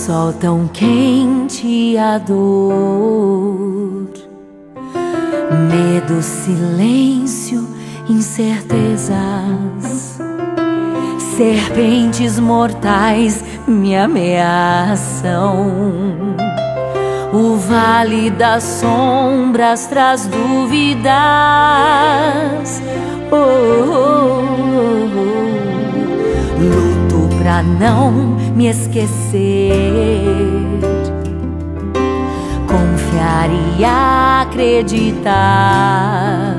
sol tão quente e a dor, medo, silêncio, incertezas, serpentes mortais me ameaçam. O vale das sombras traz dúvidas. Luto pra não me esquecer, confiar e acreditar.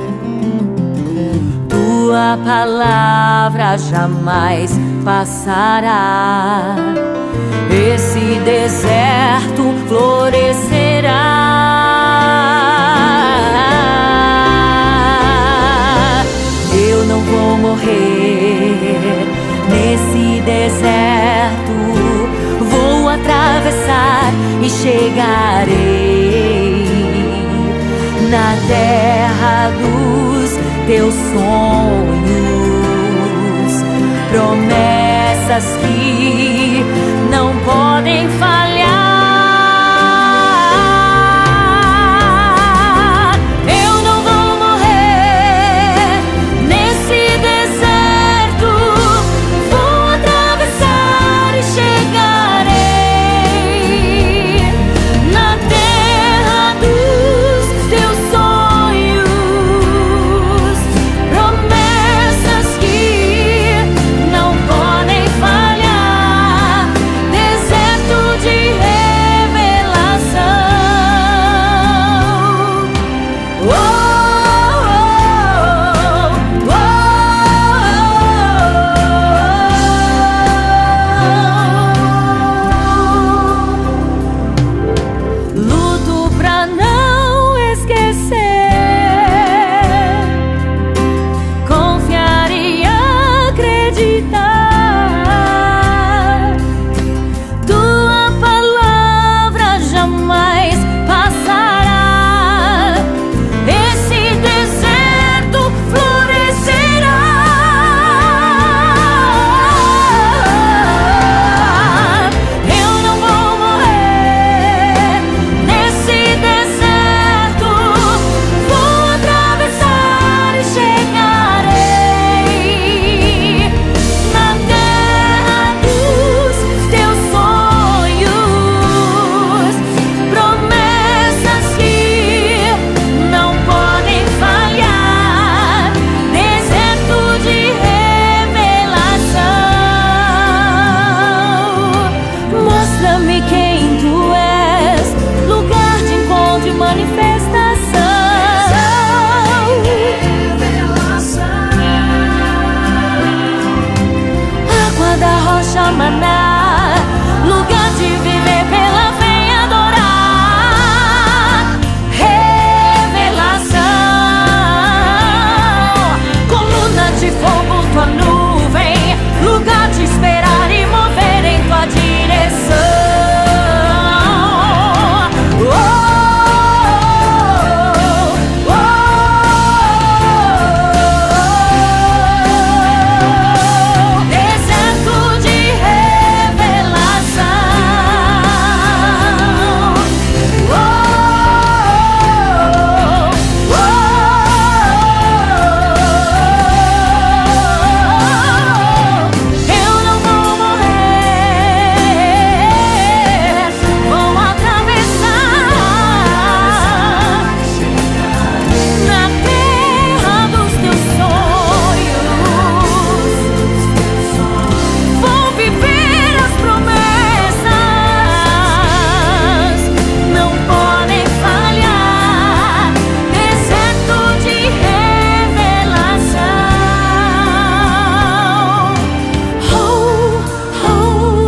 Tua palavra jamais passará. Esse deserto florescerá. Eu não vou morrer nesse deserto. Vou atravessar e chegarei na terra dos teus sonhos, promessas que não podem falhar. Eu não vou morrer nesse deserto. Vou atravessar e chegarei na terra dos teus sonhos, promessas que não podem falhar. Deserto de revelação. Luto pra não esquecer, confiar e acreditar. Tua palavra jamais passará. Esse deserto florescerá. Eu não vou morrer nesse deserto. Vou atravessar e chegarei na terra dos teus sonhos, promessas que não podem falhar. Deserto de revelação. Mostra-me quem tu és, lugar de encontro e manifestação. Água da rocha maná, lugar de viver pela fé e adorar. Revelação. Coluna de fogo, tua nuvem, lugar de esperar e mover em tua direção. Deserto de revelação. Eu não vou morrer, vou atravessar na terra dos teus sonhos. Vou viver as promessas, não podem falhar. Deserto de revelação.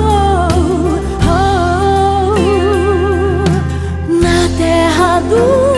Na terra do